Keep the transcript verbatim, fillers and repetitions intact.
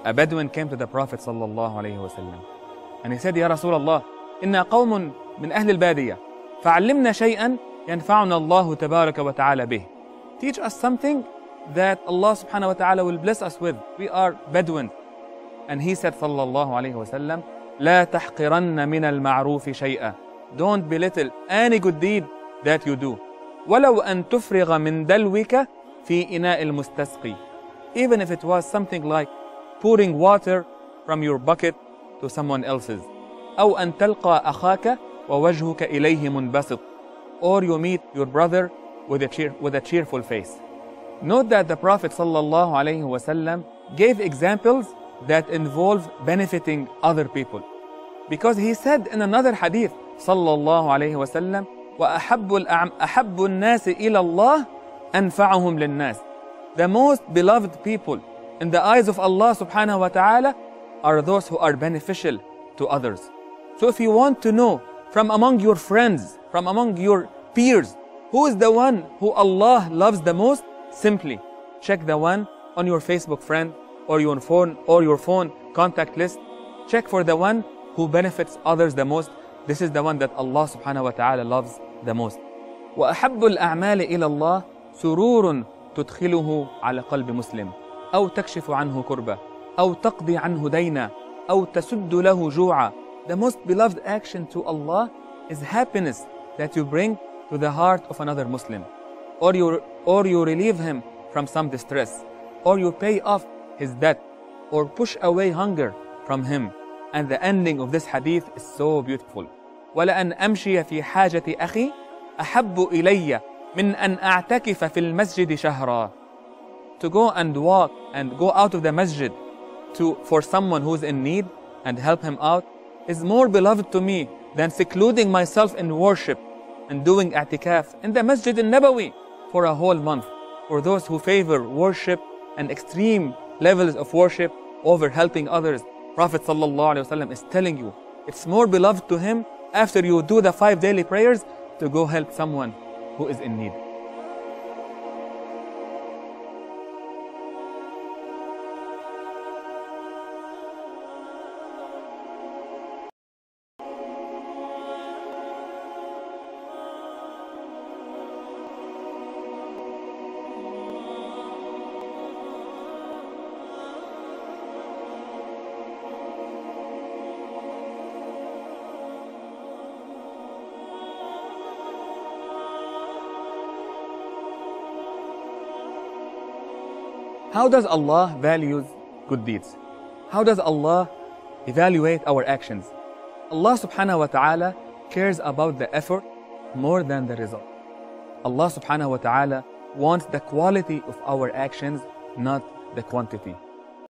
a Bedouin came to the Prophet sallallahu alayhi wasallam, and he said, Ya Rasulullah, inna qawmun min ahli al-badiyah, fa'allimna shay'an yanfa'una Allahu tabaraka wa ta'ala bih. Teach us something that Allah subhanahu wa ta'ala will bless us with. We are Bedouin. And he said sallallahu alayhi wasallam, لا تحقرن من المعروف شيئا. Don't belittle any good deed that you do. ولو أن تفرغ من دلوك في إناء المستسقي. Even if it was something like pouring water from your bucket to someone else's. أو أن تلقى أخاك ووجهك إليه منبسط. Or you meet your brother with a, cheer, with a cheerful face. Note that the Prophet sallallahu alayhi wasallam gave examples that involve benefiting other people. Because he said in another hadith, sallallahu alayhi wasallam, وَأَحَبُّ أَحَبُّ النَّاسِ إِلَى اللَّهِ أَنْفَعُهُمْ لِلنَّاسِ. The most beloved people in the eyes of Allah subhanahu wa ta'ala are those who are beneficial to others. So if you want to know from among your friends, from among your peers, who is the one who Allah loves the most, simply check the one on your Facebook friend or your phone or your phone contact list. Check for the one who benefits others the most. This is the one that Allah subhanahu wa ta'ala loves the most. وَأَحَبُّ الْأَعْمَالِ إِلَى اللَّهِ سُرُورٌ تُدْخِلُهُ عَلَى قَلْبِ مُسْلِمٍ أو تكشف عنه كربة أو تقضي عنه دينا أو تسد له جوعا. The most beloved action to Allah is happiness that you bring to the heart of another Muslim, or you, or you relieve him from some distress, or you pay off his debt, or push away hunger from him. And the ending of this hadith is so beautiful. وَلَأَنْ أَمْشِيَ فِي حَاجَةِ أَخِي أَحَبُّ إِلَيَّ مِنْ أَنْ أَعْتَكِفَ فِي الْمَسْجِدِ شَهْرًا. To go and walk and go out of the masjid to, for someone who is in need and help him out is more beloved to me than secluding myself in worship and doing i'tikaf in the Masjid al-Nabawi for a whole month. For those who favor worship and extreme levels of worship over helping others, Prophet sallallahu alaihi wasallam is telling you, it's more beloved to him after you do the five daily prayers to go help someone who is in need. How does Allah value good deeds? How does Allah evaluate our actions? Allah subhanahu wa ta'ala cares about the effort more than the result. Allah subhanahu wa ta'ala wants the quality of our actions, not the quantity.